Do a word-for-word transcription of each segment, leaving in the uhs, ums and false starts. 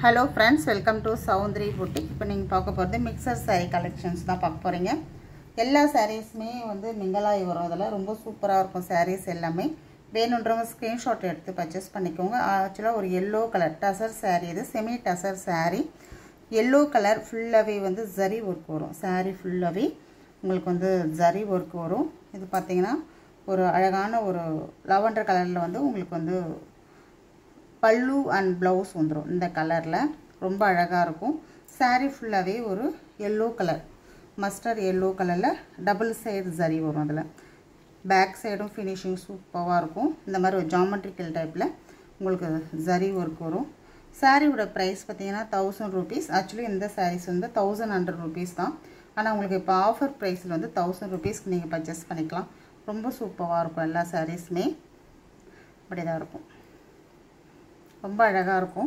Hello friends, welcome to Soundri Boutique. இப்போ நீங்க பார்க்க போறது மிக்சர் saree collections தான் பார்க்க போறீங்க. எல்லா sareesமே வந்து மிங்கலாய் வரும். அதெல்லாம் ரொம்ப சூப்பரா இருக்கும் sarees எல்லாமே. வேணும்ன்றவங்க ஸ்கிரீன்ஷாட் எடுத்து பர்சேஸ் பண்ணிக்கோங்க. ஆக்சுவலா ஒரு yellow கலர் டசர் saree இது semi tussar saree. yellow colour ஃபுல்லாவே வந்து zari work வரும். saree ஃபுல்லாவே உங்களுக்கு வந்து zari work வரும். இது பாத்தீங்கன்னா ஒரு அழகான ஒரு lavender கலர்ல வந்து உங்களுக்கு வந்து பல்லு அண்ட் ப்ளவுஸ் வந்துரும் இந்த கலர்ல ரொம்ப அழகா இருக்கும் saree ஃபுல்லாவே ஒரு yellow கலர் மஸ்டர்ட் yellow கலர்ல டபுள் சைடு zari வரும் அதுல பேக் சைடும் ஃபினிஷிங் சூப்பரா இருக்கும் இந்த மாதிரி ஒரு ஜியோமெட்ரிக்கல் டைப்ல உங்களுக்கு zari work வரும் saree ஓட பிரைஸ் பாத்தீங்கன்னா one thousand rupees actually இந்த sarees வந்து one thousand rupees தான் ஆனா உங்களுக்கு இப்ப ஆஃபர் பிரைஸ்ல வந்து one thousand rupees க்கு நீங்க பர்சேஸ் பண்ணிக்கலாம் ரொம்ப சூப்பரா இருக்கும் எல்லா sareesமே அப்படிதான் இருக்கும் ரொம்ப அழகா இருக்கும்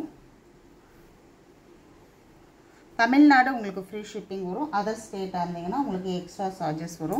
தமிழ்நாடு உங்களுக்கு ஃப்ரீ ஷிப்பிங் வரும் अदर ஸ்டேட் ஆனீங்கன்னா உங்களுக்கு எக்ஸ்ட்ரா சார்ஜஸ் வரும்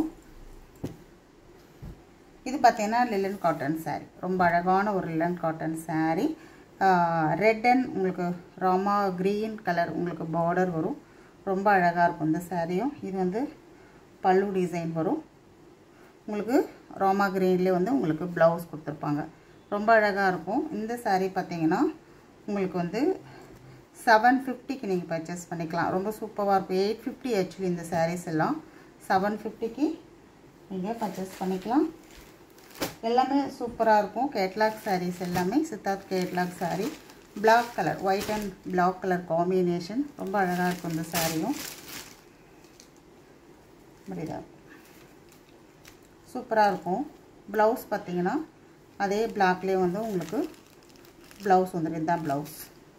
இது பாத்தீங்கன்னா லிலன் காட்டன் saree ரொம்ப அழகான ஒரு linen cotton saree red and உங்களுக்கு ராமா கிரீன் கலர் உங்களுக்கு border வரும் ரொம்ப அழகா இருக்கும் இந்த சாரியும் இது வந்து பல்லு டிசைன் வரும் உங்களுக்கு ராமா கிரீன்ல வந்து உங்களுக்கு ப்ளவுஸ் கொடுத்திருப்பாங்க ரொம்ப அழகா இருக்கும் இந்த saree பாத்தீங்கன்னா உங்களுக்கு வந்து seven fifty க்கு நீங்க பர்சேஸ் பண்ணிக்கலாம் ரொம்ப சூப்பரா இருக்கும் eight fifty actually இந்த sarees எல்லாம் seven fifty க்கு நீங்க பர்சேஸ் பண்ணிக்கலாம் எல்லாமே சூப்பரா இருக்கும் கேட்லாக் sarees எல்லாமே Siddharth catalogue saree black color white and black color combination ரொம்ப அழகா இருக்கும் இந்த சாரியும் மரியாதை சூப்பரா இருக்கும் ப்ளவுஸ் பாத்தீங்கன்னா அதே blackலயே வந்து உங்களுக்கு ப்ளவுஸ் வந்துரும் இந்த ப்ளவுஸ்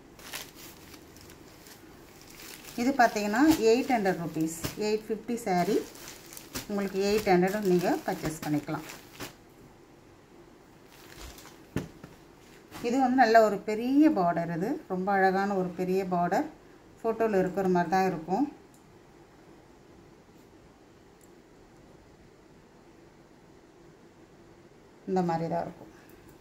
இது பாத்தீங்கன்னா eight hundred rupees eight fifty saree உங்களுக்கு eight hundred நீங்க பர்சேஸ் பண்ணிக்கலாம் இது வந்து நல்ல ஒரு பெரிய border இது ரொம்ப அழகான ஒரு பெரிய border போட்டோல இருக்கிற மாதிரி தான் இருக்கும் இந்த மாதிரி தான் இருக்கும்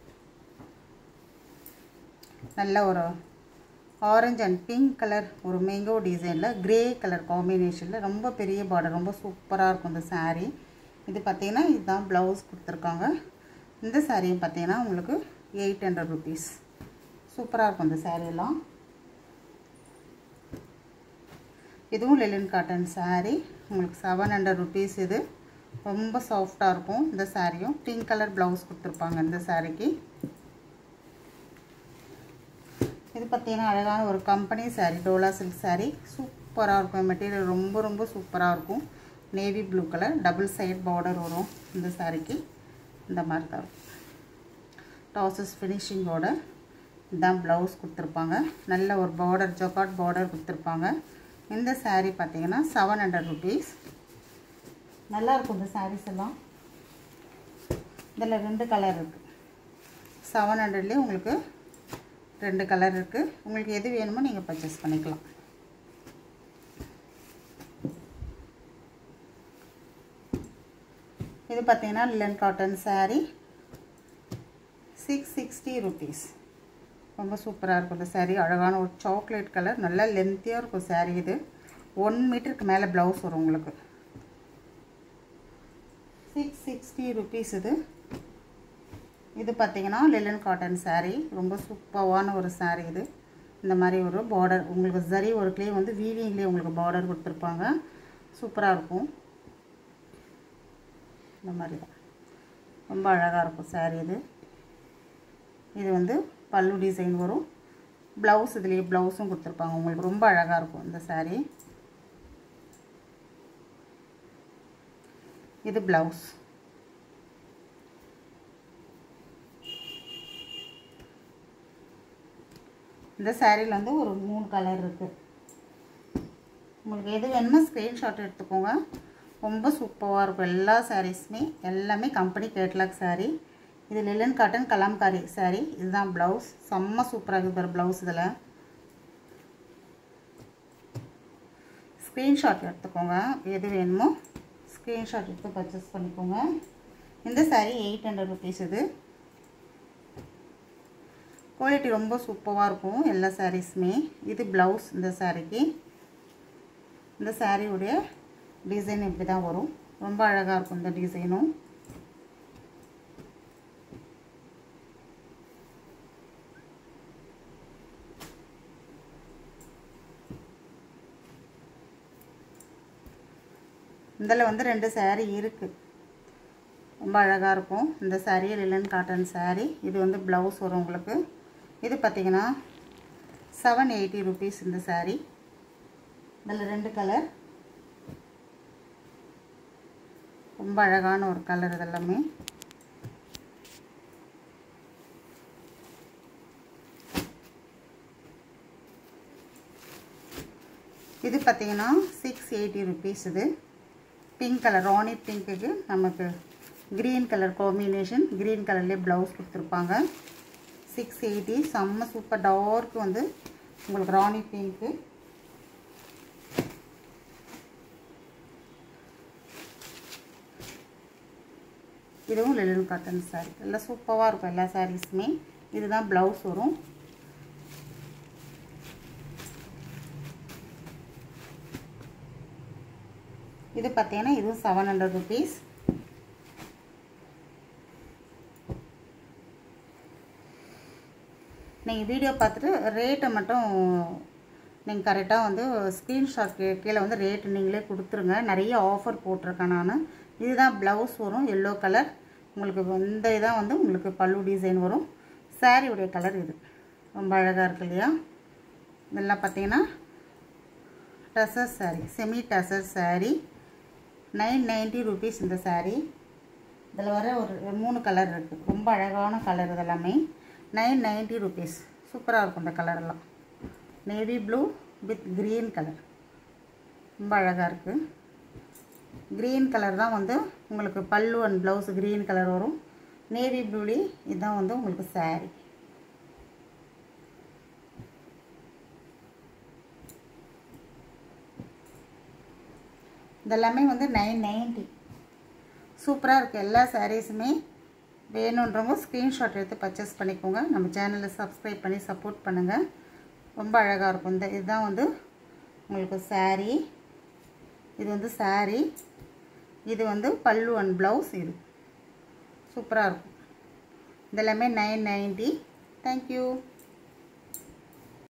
நல்ல ஒரு ஆரஞ்சு அண்ட் பிங்க் கலர் ஒரு மேங்கோ டிசைன்ல கிரே கலர் காம்பினேஷன்ல ரொம்ப பெரிய border ரொம்ப சூப்பரா இருக்கும் இந்த saree இது பாத்தீங்கன்னா இதுதான் ப்ளவுஸ் கொடுத்திருக்காங்க இந்த saree பாத்தீங்கன்னா உங்களுக்கு eight hundred rupees சூப்பரா இருக்கும் இந்த saree எல்லாம் இதுவும் லிலன் காட்டன் saree உங்களுக்கு seven hundred rupees இது ரொம்ப சாஃப்ட்டா இருக்கும் இந்த சாரியும் பிங்க் கலர் ப்ளவுஸ் கொடுத்திருப்பாங்க இந்த சாரிக்கு இது பாத்தீங்கன்னா அழகான ஒரு company saree Dola silk saree சூப்பரா இருக்கும் மெட்டீரியல் ரொம்ப ரொம்ப சூப்பரா இருக்கும் navy blue colour double side border வரும் இந்த சாரிக்கு இந்த மாதிரி தான் டாசஸ் ஃபினிஷிங் ஓட தான் ப்ளவுஸ் கொடுத்திருப்பாங்க நல்ல ஒரு border ஜக்கார்ட் border கொடுத்திருப்பாங்க இந்த saree பாத்தீங்கன்னா seven hundred rupees நல்லா இருக்கும் இந்த sarees எல்லாம் இதல ரெண்டு கலர் இருக்கு seven hundred ல உங்களுக்கு ரெண்டு கலர் இருக்கு உங்களுக்கு எது வேணுமோ நீங்க பர்சேஸ் பண்ணிக்கலாம் இது பாத்தீங்கன்னா linen cotton saree six sixty rupees ரொம்ப சூப்பரா இருக்கும் இந்த saree அழகான ஒரு சாக்லேட் கலர் நல்ல லெந்தியா இருக்கும் saree இது one மீட்டருக்கு மேல ப்ளவுஸ் வரும் உங்களுக்கு six sixty rupees இது இது பாத்தீங்கன்னா லிலன் காட்டன் saree ரொம்ப சூப்பரான ஒரு saree இது இந்த மாதிரி ஒரு border உங்களுக்கு zari workலயே வந்து வீவிங்லயே உங்களுக்கு border கொடுத்திருப்பாங்க சூப்பரா இருக்கும் இந்த மாதிரி தான் ரொம்ப அழகா இருக்கும் saree இது இது வந்து பல்லு டிசைன் வரும் ப்ளவுஸ் இதுலயே ப்ளவுஸும் கொடுத்திருப்பாங்க உங்களுக்கு ரொம்ப அழகா இருக்கும் இந்த saree இது ப்ளவுஸ் இந்த சாரில வந்து ஒரு மூணு கலர் இருக்கு உங்களுக்கு எது வேணுமோ ஸ்கிரீன்ஷாட் எடுத்துக்கோங்க ரொம்ப சூப்பரா இருக்கும் எல்லா சாரீஸ்மே எல்லாமே கம்பெனி கேட்லாக் saree இது லிலன் காட்டன் கலாம்காரி saree இதுதான் ப்ளவுஸ் செம்ம சூப்பரா இருக்கு பாரு ப்ளவுஸ் இதல ஸ்கிரீன்ஷாட் எடுத்துக்கோங்க எது வேணுமோ ஸ்கிரீன்ஷாட் எடுத்து பர்சேஸ் பண்ணிக்கோங்க இந்த saree eight hundred rupees இது குவாலிட்டி ரொம்ப சூப்பராக இருக்கும் எல்லா சாரீஸுமே. இது ப்ளவுஸ் இந்த சாரீக்கு. இந்த சாரியுடைய டிசைன் இப்படி தான் வரும். ரொம்ப அழகாக இருக்கும் இந்த டிசைனும். இதில் வந்து ரெண்டு சாரீ இருக்குது. ரொம்ப அழகாக இருக்கும் இந்த சாரீ. லிலன் காட்டன் சாரீ. இது வந்து ப்ளவுஸ் வரும் உங்களுக்கு. இது பார்த்திங்கன்னா செவன் எயிட்டி ருபீஸ் இந்த சாரீ. இதில் ரெண்டு கலர். ரொம்ப அழகான ஒரு கலர் இதெல்லாமே. இது பார்த்திங்கன்னா சிக்ஸ் எயிட்டி ருபீஸ். இது பிங்க் கலர், ராணி பிங்க்குக்கு நமக்கு க்ரீன் கலர் காம்பினேஷன். க்ரீன் கலர்லேயே ப்ளவுஸ் கொடுத்துருப்பாங்க. Six eighty. செம்ம சூப்பர் டார்க் வந்து உங்களுக்கு ராணி பிங்க்கு. இதுவும் லிலன் காட்டன் சாரீ. எல்லாம் சூப்பராக இருக்கும் எல்லா சாரீஸுமே. இதுதான் ப்ளவுஸ் வரும். இது பார்த்தீங்கன்னா இதுவும் செவன் ஹண்ட்ரட் ருபீஸ். நீங்கள் வீடியோ பார்த்துட்டு ரேட்டை மட்டும் நீங்கள் கரெக்டாக வந்து ஸ்க்ரீன்ஷாட் கீழே வந்து ரேட்டு நீங்களே கொடுத்துருங்க. நிறைய ஆஃபர் போட்டிருக்கேன் நான். இதுதான் ப்ளவுஸ் வரும். Yellow colour. உங்களுக்கு இந்த இதான் வந்து உங்களுக்கு பல்லு டிசைன் வரும். சாரியுடைய கலர் இது. ரொம்ப அழகாக இருக்கு இல்லையா? இதெல்லாம் பார்த்தீங்கன்னா tussar saree, semi tussar saree. Nine ninety rupees இந்த சாரீ. இதில் வர ஒரு மூணு கலர் இருக்குது. ரொம்ப அழகான கலர் இதெல்லாமே. Nine ninety rupees. சூப்பராக இருக்கும் இந்த கலரெல்லாம். Navy blue with green colour. ரொம்ப அழகாக இருக்குது. க்ரீன் கலர் தான் வந்து உங்களுக்கு pallu and blouse green colour வரும். நேவி ப்ளூலி இதுதான் வந்து உங்களுக்கு சாரீ. இதெல்லாமே வந்து நைன் நைன்ட்டி. சூப்பராக இருக்குது எல்லா சாரீஸுமே. வேணுன்றவங்க ஸ்க்ரீன்ஷாட் எடுத்து பர்ச்சேஸ் பண்ணிக்கோங்க. நம்ம சேனலை சப்ஸ்கிரைப் பண்ணி சப்போர்ட் பண்ணுங்கள். ரொம்ப அழகாக இருக்கும். இந்த இதுதான் வந்து உங்களுக்கு சாரீ. இது வந்து சாரீ. இது வந்து பல்லு அண்ட் ப்ளவுஸ். இது சூப்பராக இருக்கும். இதெல்லாமே நைன் நைன்ட்டி. தேங்க்யூ.